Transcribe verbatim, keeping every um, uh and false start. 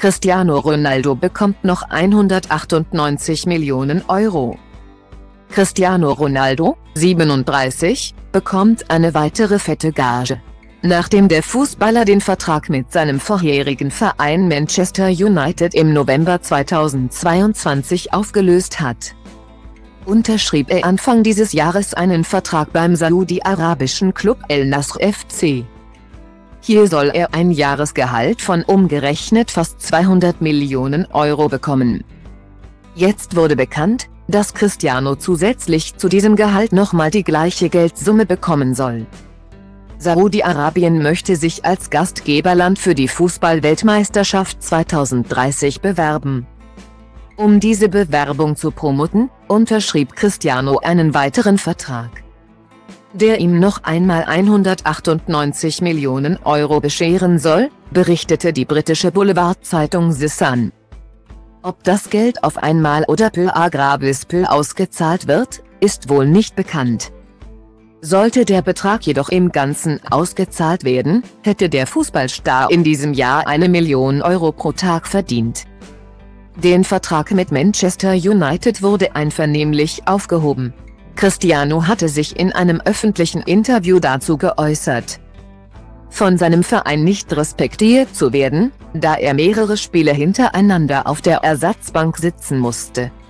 Cristiano Ronaldo bekommt noch hundertachtundneunzig Millionen Euro. Cristiano Ronaldo, siebenunddreißig, bekommt eine weitere fette Gage. Nachdem der Fußballer den Vertrag mit seinem vorherigen Verein Manchester United im November zweitausendzweiundzwanzig aufgelöst hat, unterschrieb er Anfang dieses Jahres einen Vertrag beim saudi-arabischen Club El Nasr F C. Hier soll er ein Jahresgehalt von umgerechnet fast zweihundert Millionen Euro bekommen. Jetzt wurde bekannt, dass Cristiano zusätzlich zu diesem Gehalt nochmal die gleiche Geldsumme bekommen soll. Saudi-Arabien möchte sich als Gastgeberland für die Fußball-Weltmeisterschaft zweitausenddreißig bewerben. Um diese Bewerbung zu promoten, unterschrieb Cristiano einen weiteren Vertrag, der ihm noch einmal hundertachtundneunzig Millionen Euro bescheren soll, berichtete die britische Boulevardzeitung The Sun. Ob das Geld auf einmal oder peu à grabis peu ausgezahlt wird, ist wohl nicht bekannt. Sollte der Betrag jedoch im Ganzen ausgezahlt werden, hätte der Fußballstar in diesem Jahr eine Million Euro pro Tag verdient. Den Vertrag mit Manchester United wurde einvernehmlich aufgehoben. Cristiano hatte sich in einem öffentlichen Interview dazu geäußert, von seinem Verein nicht respektiert zu werden, da er mehrere Spiele hintereinander auf der Ersatzbank sitzen musste.